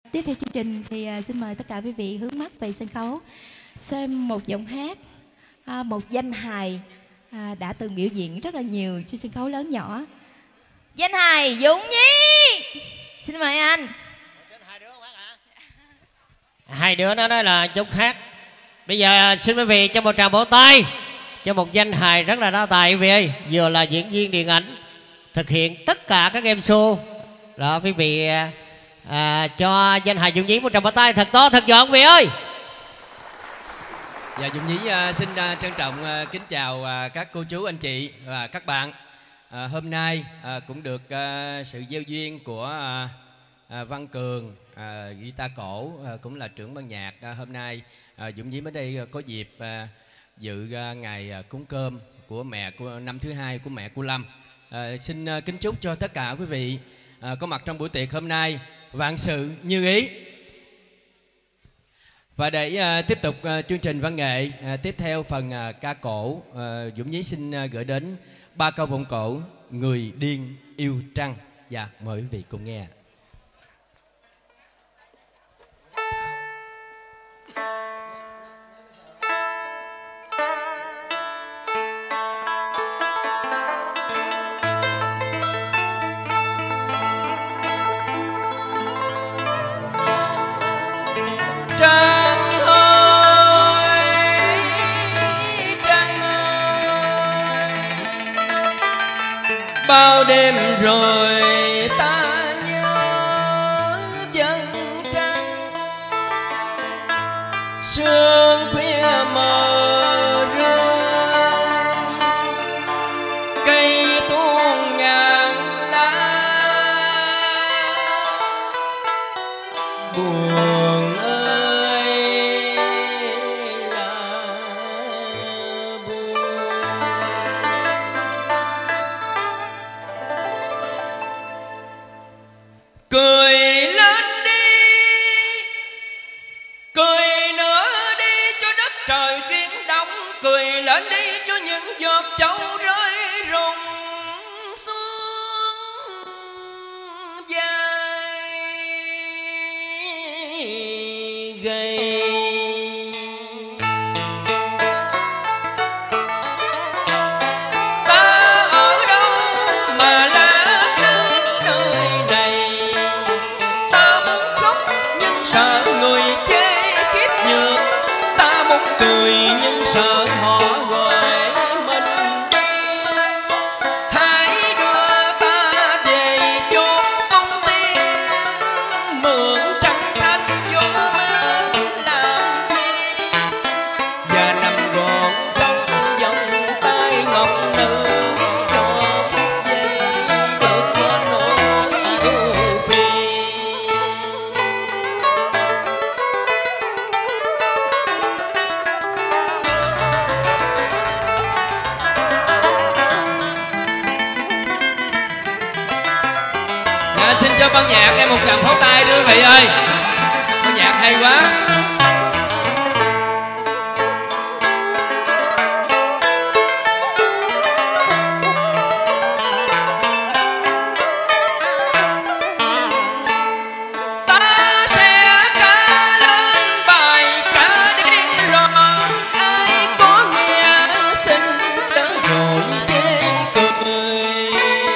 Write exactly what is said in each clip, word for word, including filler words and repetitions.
Tiếp theo chương trình thì à, xin mời tất cả quý vị hướng mắt về sân khấu xem một giọng hát, à, một danh hài à, đã từng biểu diễn rất là nhiều trên sân khấu lớn nhỏ. Danh hài Dũng Nhí, xin mời anh. Hai đứa nó nói là chút hát. Bây giờ xin quý vị cho một tràng vỗ tay cho một danh hài rất là đa tài quý vị ơi, vừa là diễn viên điện ảnh, thực hiện tất cả các game show. Đó quý vị à, cho danh hài Dũng Nhí một tràng vỗ tay thật to thật giòn quý vị ơi. Dạ, Dũng Nhí uh, xin uh, trân trọng uh, kính chào uh, các cô chú anh chị và các bạn. uh, Hôm nay uh, cũng được uh, sự gieo duyên của uh, uh, Văn Cường, uh, guitar cổ, uh, cũng là trưởng ban nhạc. uh, Hôm nay uh, Dũng Nhí mới đây uh, có dịp uh, dự uh, ngày uh, cúng cơm của mẹ của năm thứ hai của mẹ của Lâm. uh, Xin uh, kính chúc cho tất cả quý vị uh, có mặt trong buổi tiệc hôm nay vạn sự như ý. Và để uh, tiếp tục uh, chương trình văn nghệ, uh, tiếp theo phần uh, ca cổ, uh, Dũng Nhí xin uh, gửi đến ba câu vọng cổ Người Điên Yêu Trăng. Dạ, mời quý vị cùng nghe. Trăng ơi, trăng ơi, bao đêm rồi ta nhớ chân trăng. Sương khuya mờ rơi, cây tuôn ngàn lá buồn ơi là buồn. Cười lên đi, cười nữa đi cho đất trời chuyển động. Cười lên đi cho những giọt châu rơi rụng xuống vai gầy. Ta ở đâu mà lá lên nơi này? Ta muốn khóc nhưng sợ người chê khiếp nhược. Ta muốn cười nhưng sợ họ gọi mình đi. Hãy đưa ta về chốn công tiên, mượn trăng thanh gió mát làm chi. Và nằm gọn trong vòng tay ngọc nữ, cho phút giây được qua nỗi ưu phiền. Dạ, xin cho ban nhạc em một tràng pháo tay đưa quý vị ơi. Ban nhạc hay quá. Ta sẽ ca lên bài ca điên rồ. Ai có nghe xin đỡ rồi chê cười.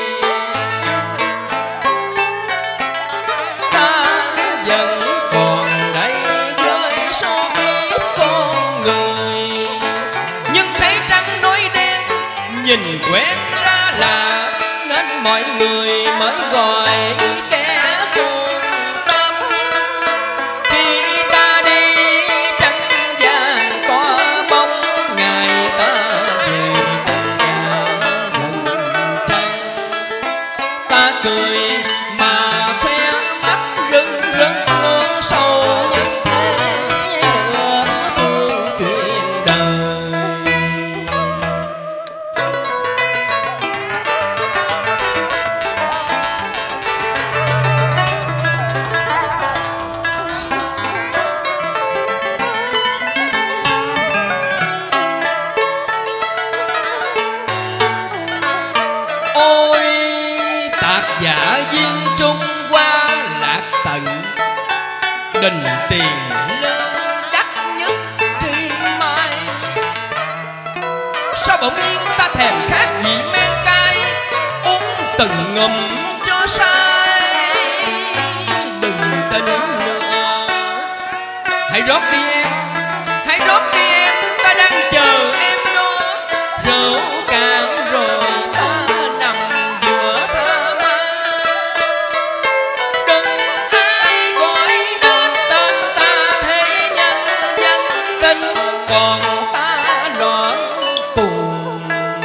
Ta vẫn còn đây với số ít con người, nhưng thấy trăng nói đen nhìn quen ra là, nên mọi người mới gọi kẻ buồn tâm. Khi ta đi trăng vàng có bóng, ngày ta về cùng nhà gần trăng. Ta cười mà khoe mắt rưng rưng nước sâu, nhưng thế nữa thương chuyện đời. đình tiền lớn đắt nhất tri mai. Sao bỗng nhiên ta thèm khát vị men cay, uống từng ngụm cho say. Đừng tin nữa, hãy rót đi em, hãy rót đi em, ta đang chờ em đó. Rượu cạn rồi ta nằm giữa tha ma. Đừng ai gọi đến tên ta thế nhân dân tình, còn ta loạn cùng.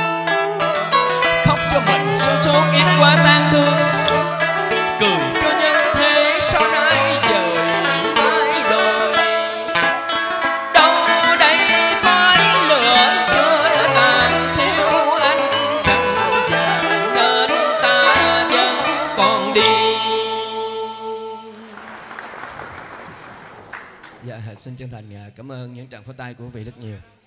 Khóc cho mình số số kiếp qua tan thương, cười cho nhân thế sau nay dời mãi đôi. Đâu đây khói lửa chưa tàn thiếu anh trần vàng, nên ta vẫn còn đi. Dạ, xin chân thành cảm ơn những tràng pháo tay của quý vị rất nhiều.